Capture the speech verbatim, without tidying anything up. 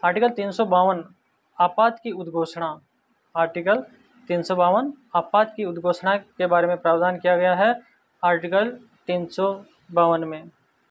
Article तीन सौ बावन आपात की उद्घोषणा। आर्टिकल तीन सौ बावन आपात की उद्घोषणा के बारे में प्रावधान किया गया है आर्टिकल तीन सौ बावन में।